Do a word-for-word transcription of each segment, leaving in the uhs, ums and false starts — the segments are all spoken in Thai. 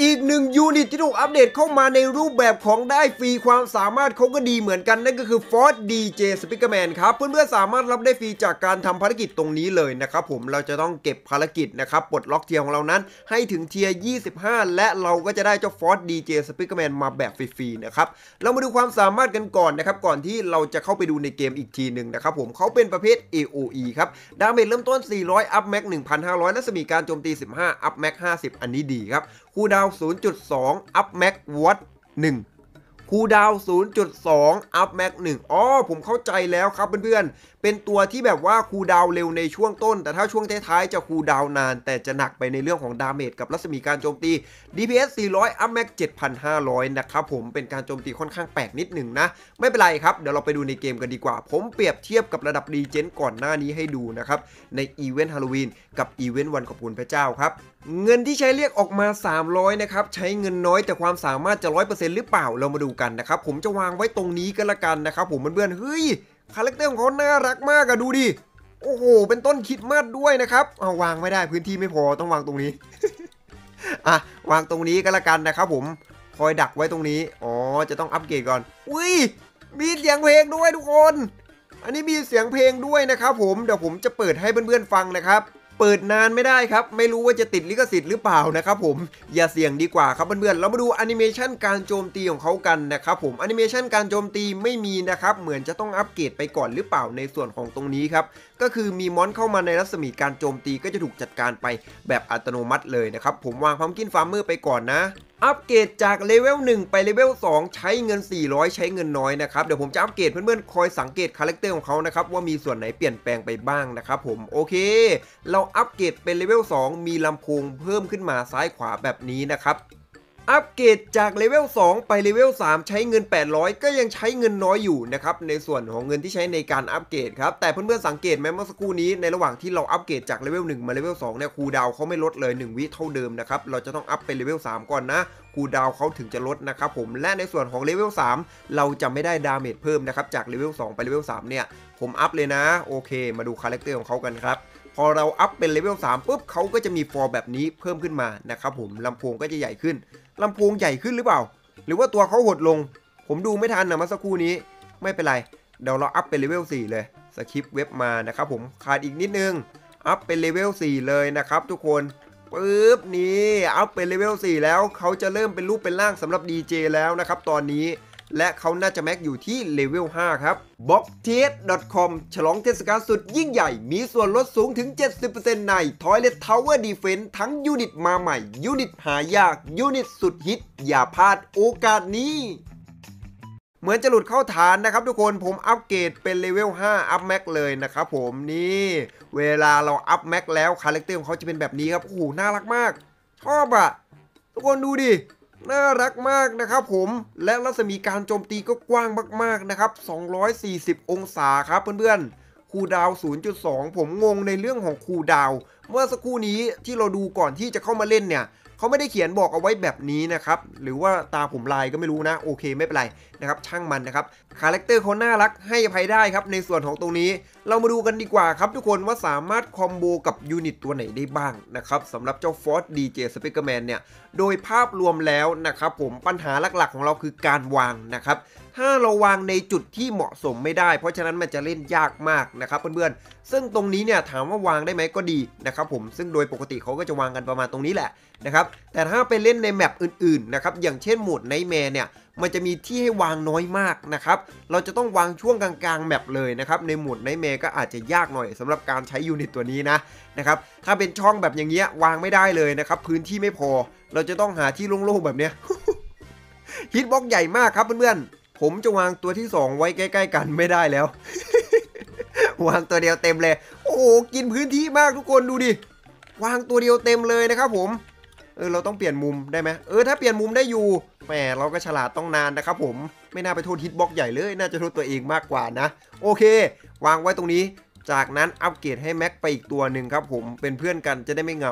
อีกหนึ่งยูนิตที่ถูกอัปเดตเข้ามาในรูปแบบของได้ฟรีความสามารถเขาก็ดีเหมือนกันนั่นก็คือ Force ดี เจ Speakerman ครับเพื่อนๆสามารถรับได้ฟรีจากการทำภารกิจตรงนี้เลยนะครับผมเราจะต้องเก็บภารกิจนะครับปลดล็อกเทียร์ของเรานั้นให้ถึงเทียร์ยี่สิบห้าและเราก็จะได้เจ้า Force ดี เจ Speakerman มาแบบฟรีๆนะครับเรามาดูความสามารถกันก่อนนะครับก่อนที่เราจะเข้าไปดูในเกมอีกทีหนึ่งนะครับผมเขาเป็นประเภท เอ โอ อี ครับดาเมจเริ่มต้นสี่ร้อยอัพแม็ก หนึ่งพันห้าร้อยและรัศมีการโจมตีสิบห้าอัพแม็กห้าสิบอันนี้ดีครับคูลดาวน์ ศูนย์จุดสอง อัพแม็กวอตหนึ่งคูลดาวน์ ศูนย์จุดสอง อัพแม็กหนึ่งอ๋อผมเข้าใจแล้วครับเพื่อนๆเป็นตัวที่แบบว่าคูลดาวน์เร็วในช่วงต้นแต่ถ้าช่วงท้ายๆจะคูลดาวน์นานแต่จะหนักไปในเรื่องของดาเมจกับรัศมีการโจมตี ดี พี เอส สี่ร้อย อัพแม็ก เจ็ดพันห้าร้อย นะครับผมเป็นการโจมตีค่อนข้างแปลกนิดหนึ่งนะไม่เป็นไรครับเดี๋ยวเราไปดูในเกมกันดีกว่าผมเปรียบเทียบกับระดับรีเจนก่อนหน้านี้ให้ดูนะครับในอีเวนต์ฮาโลวีนกับอีเวนต์วันขอบคุณพระเจ้าครับเงินที่ใช้เรียกออกมาสามร้อยนะครับใช้เงินน้อยแต่ความสามารถจะ ร้อยเปอร์เซ็นต์ หรือเปล่าเรามาดูกันนะครับผมจะวางไว้ตรงนี้กันละกันนะครับผมเพื่อนๆเฮ้ยคาแรคเตอร์ของเขาน่ารักมากอะดูดิโอ้โหเป็นต้นคริสต์มาสด้วยนะครับเอาวางไม่ได้พื้นที่ไม่พอต้องวางตรงนี้ อ่ะวางตรงนี้กันละกันนะครับผมคอยดักไว้ตรงนี้อ๋อจะต้องอัปเกรดก่อนอุ้ยมีเสียงเพลงด้วยทุกคนอันนี้มีเสียงเพลงด้วยนะครับผมเดี๋ยวผมจะเปิดให้เพื่อนๆฟังนะครับเปิดนานไม่ได้ครับไม่รู้ว่าจะติดลิขสิทธิ์หรือเปล่านะครับผมอย่าเสี่ยงดีกว่าครับเพื่อนๆเรามาดูแอนิเมชันการโจมตีของเขากันนะครับผมแอนิเมชันการโจมตีไม่มีนะครับเหมือนจะต้องอัปเกรดไปก่อนหรือเปล่าในส่วนของตรงนี้ครับก็คือมีมอนเข้ามาในรัศมีการโจมตีก็จะถูกจัดการไปแบบอัตโนมัติเลยนะครับผมวางพัมกินฟาร์มเมอร์ไปก่อนนะอัปเกรดจากเลเวลหนึ่งไปเลเวลสองใช้เงินสี่ร้อยใช้เงินน้อยนะครับเดี๋ยวผมจะอัปเกรดเพื่อนๆคอยสังเกตคาแรคเตอร์ของเขานะครับว่ามีส่วนไหนเปลี่ยนแปลงไปบ้างนะครับผมโอเคเราอัปเกรดเป็นเลเวลสองมีลำโพงเพิ่มขึ้นมาซ้ายขวาแบบนี้นะครับอัปเกรดจากเลเวลสองไปเลเวลสามใช้เงินแปดร้อยก็ยังใช้เงินน้อยอยู่นะครับในส่วนของเงินที่ใช้ในการอัปเกรดครับแต่เพื่อนๆสังเกตไหมเมื่อสักครู่นี้ในระหว่างที่เราอัปเกรดจากเลเวลหนึ่งมาเลเวลสองเนี่ยคูลดาวน์เขาไม่ลดเลยหนึ่งวิเท่าเดิมนะครับเราจะต้องอัปเป็นเลเวลสามก่อนนะคูลดาวน์เขาถึงจะลดนะครับผมและในส่วนของเลเวลสามเราจะไม่ได้ดาเมจเพิ่มนะครับจากเลเวลสองไปเลเวลสามเนี่ยผมอัพเลยนะโอเคมาดูคาแรคเตอร์ของเขากันครับพอเราอัพเป็นเลเวลสามปุ๊บเขาก็จะมีฟอร์แบบนี้เพิ่มขึ้นมานะครับผมลำโพงก็จะใหญ่ขึ้นลำโพงใหญ่ขึ้นหรือเปล่าหรือว่าตัวเขาหดลงผมดูไม่ทันนะเมื่อสักครู่นี้ไม่เป็นไรเดี๋ยวเราอัพเป็นเลเวลสี่เลยสคริปต์เว็บมานะครับผมขาดอีกนิดนึงอัพเป็นเลเวลสี่เลยนะครับทุกคนปึ๊บนี่อัพเป็นเลเวลสี่แล้วเขาจะเริ่มเป็นรูปเป็นร่างสำหรับ ดี เจ แล้วนะครับตอนนี้และเขาน่าจะแม็กอยู่ที่เลเวลห้าครับ บ็อกซ์ ที เอส ดอท คอม ฉลองเทศกาลสุดยิ่งใหญ่มีส่วนลดสูงถึง เจ็ดสิบเปอร์เซ็นต์ ใน Toilet Tower Defense ทั้งยูนิตมาใหม่ยูนิตหายากยูนิตสุดฮิตอย่าพลาดโอกาสนี้เหมือนจะหลุดเข้าฐานนะครับทุกคนผมอัปเกรดเป็นเลเวลห้าอัพแม็กเลยนะครับผมนี่เวลาเราอัพแม็กแล้วคาแรคเตอร์ของเขาจะเป็นแบบนี้ครับโอ้โหน่ารักมากชอบอะทุกคนดูดิน่ารักมากนะครับผมและรัศมีการโจมตีก็กว้างมากๆนะครับสองร้อยสี่สิบองศาครับเพื่อนๆคูลดาวน์ ศูนย์จุดสอง ผมงงในเรื่องของคูลดาวน์เมื่อสักครู่นี้ที่เราดูก่อนที่จะเข้ามาเล่นเนี่ยเขาไม่ได้เขียนบอกเอาไว้แบบนี้นะครับหรือว่าตาผมลายก็ไม่รู้นะโอเคไม่เป็นไรนะครับช่างมันนะครับคาแรคเตอร์เขาน่ารักให้อภัยได้ครับในส่วนของตรงนี้เรามาดูกันดีกว่าครับทุกคนว่าสามารถคอมโบกับยูนิตตัวไหนได้บ้างนะครับสำหรับเจ้า Force ดี เจ Speakerman เนี่ยโดยภาพรวมแล้วนะครับผมปัญหาหลักๆของเราคือการวางนะครับถ้าเราวางในจุดที่เหมาะสมไม่ได้เพราะฉะนั้นมันจะเล่นยากมากนะครับเพื่อนๆซึ่งตรงนี้เนี่ยถามว่าวางได้ไหมก็ดีนะครับผมซึ่งโดยปกติเขาก็จะวางกันประมาณตรงนี้แหละนะครับแต่ถ้าไปเล่นในแมปอื่นๆนะครับอย่างเช่นโหมดไนท์แมร์เนี่ยมันจะมีที่ให้วางน้อยมากนะครับเราจะต้องวางช่วงกลางๆแมปเลยนะครับในโหมดไนท์แมร์ก็อาจจะยากหน่อยสำหรับการใช้ยูนิตตัวนี้นะนะครับถ้าเป็นช่องแบบอย่างเงี้ยวางไม่ได้เลยนะครับพื้นที่ไม่พอเราจะต้องหาที่โล่งๆแบบเนี้ย ฮิตบ็อกใหญ่มากครับเพื่อนๆผมจะวางตัวที่สองไว้ใกล้ๆกันไม่ได้แล้ว วางตัวเดียวเต็มเลยโอ้โหกินพื้นที่มากทุกคนดูดิวางตัวเดียวเต็มเลยนะครับผมเออเราต้องเปลี่ยนมุมได้ไหมเออถ้าเปลี่ยนมุมได้อยู่แหมเราก็ฉลาดต้องนานนะครับผมไม่น่าไปโทษฮิตบ็อกใหญ่เลยน่าจะโทษตัวเองมากกว่านะโอเควางไว้ตรงนี้จากนั้นอัปเกรดให้แม็กไปอีกตัวหนึ่งครับผมเป็นเพื่อนกันจะได้ไม่เหงา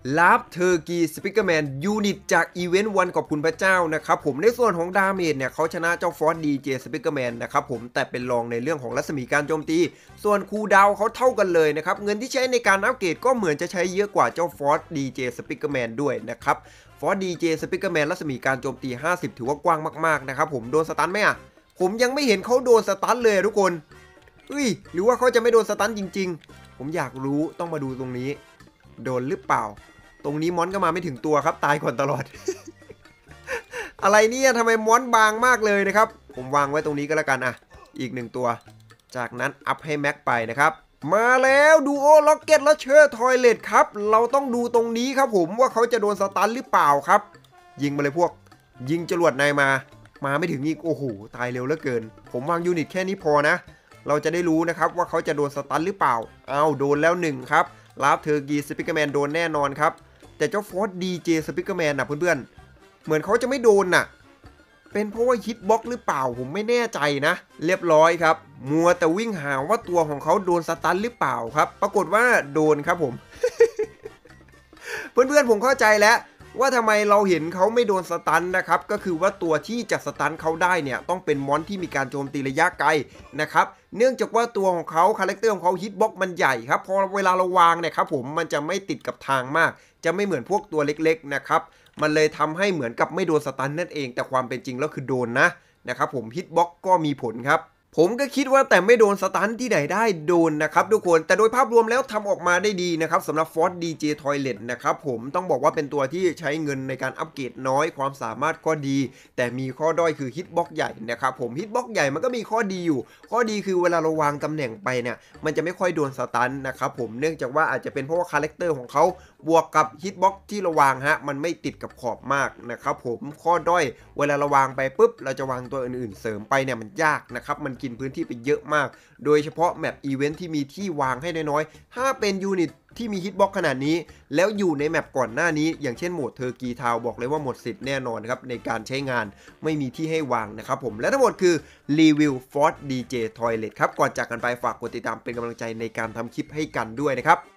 ลาฟเทอร์กีสปิเกอร์แมนยูนิตจากอีเวนต์วันขอบคุณพระเจ้านะครับผมในส่วนของดาเมจเนี่ยเขาชนะเจ้าฟอสดีเจสปิเกอร์แมนนะครับผมแต่เป็นรองในเรื่องของรัศมีการโจมตีส่วนคูลดาวน์เขาเท่ากันเลยนะครับเงินที่ใช้ในการอัปเกรดก็เหมือนจะใช้เยอะกว่าเจ้าฟอสดีเจสปิเกอร์แมนด้วยนะครับฟอสดีเจสปิเกอร์แมนรัศมีการโจมตีห้าสิบถือว่ากว้างมากๆนะครับผมโดนสตันไหมอ่ะผมยังไม่เห็นเขาโดนสตันเลยทุกคนเฮ้ยหรือว่าเขาจะไม่โดนสตันจริงๆผมอยากรู้ต้องมาดูตรงนี้โดนหรือเปล่าตรงนี้มอนก็มาไม่ถึงตัวครับตายก่อนตลอด อะไรเนี่ยทำไมมอนบางมากเลยนะครับผมวางไว้ตรงนี้ก็แล้วกันอ่ะอีกหนึ่งตัวจากนั้นอัพให้แม็กไปนะครับมาแล้วดูโอล็อกเก็ตและเชอร์ทอยเลทครับเราต้องดูตรงนี้ครับผมว่าเขาจะโดนสตันหรือเปล่าครับยิงมาเลยพวกยิงจรวดนายมามาไม่ถึงอีกโอ้โหตายเร็วเหลือเกินผมวางยูนิตแค่นี้พอนะเราจะได้รู้นะครับว่าเขาจะโดนสตันหรือเปล่าอ้าวโดนแล้วหนึ่งครับลาฟเทอร์กีสปิเกอร์แมนโดนแน่นอนครับแต่เจ้าฟอสดีเจสปิเกอร์แมนนะเพื่อนๆเหมือนเขาจะไม่โดนน่ะเป็นเพราะว่าฮิตบ็อกหรือเปล่าผมไม่แน่ใจนะเรียบร้อยครับมัวแต่วิ่งหาว่าตัวของเขาโดนสตันหรือเปล่าครับปรากฏว่าโดนครับผม เพื่อนๆผมเข้าใจแล้วว่าทำไมเราเห็นเขาไม่โดนสตันนะครับก็คือว่าตัวที่จะสตันเขาได้เนี่ยต้องเป็นมอนที่มีการโจมตีระยะไกลนะครับเนื่องจากว่าตัวของเขาคาแรคเตอร์ของเขาฮิตบ็อกมันใหญ่ครับพอเวลาเราวางเนี่ยครับผมมันจะไม่ติดกับทางมากจะไม่เหมือนพวกตัวเล็กๆนะครับมันเลยทำให้เหมือนกับไม่โดนสตันนั่นเองแต่ความเป็นจริงแล้วคือโดนนะนะครับผมฮิตบ็อกก็มีผลครับผมก็คิดว่าแต่ไม่โดนสตันที่ไหนได้โดนนะครับทุกคนแต่โดยภาพรวมแล้วทำออกมาได้ดีนะครับสำหรับ Force ดี เจ Toilet นะครับผมต้องบอกว่าเป็นตัวที่ใช้เงินในการอัปเกรดน้อยความสามารถก็ดีแต่มีข้อด้อยคือฮิตบ็อกใหญ่นะครับผมฮิตบ็อกใหญ่มันก็มีข้อดีอยู่ข้อดีคือเวลาเราวางตำแหน่งไปเนี่ยมันจะไม่ค่อยโดนสตันนะครับผมเนื่องจากว่าอาจจะเป็นเพราะว่าคาแรคเตอร์ของเขาบวกกับฮิตบ็อกที่เราวางฮะมันไม่ติดกับขอบมากนะครับผมข้อด้อยเวลาเราวางไปปุ๊บเราจะวางตัวอื่นๆเสริมไปเนี่ยมันยากนะครับมันกินพื้นที่ไปเยอะมากโดยเฉพาะแมปอีเวนท์ที่มีที่วางให้น้อยๆถ้าเป็นยูนิตที่มีฮิตบ็อกขนาดนี้แล้วอยู่ในแมปก่อนหน้านี้อย่างเช่นโหมดเทอร์กีทาวบอกเลยว่าหมดสิทธิ์แน่นอนครับในการใช้งานไม่มีที่ให้วางนะครับผมและทั้งหมดคือรีวิว Force ดี เจ Toilet ครับก่อนจากกันไปฝากกดติดตามเป็นกำลังใจในการทำคลิปให้กันด้วยนะครับ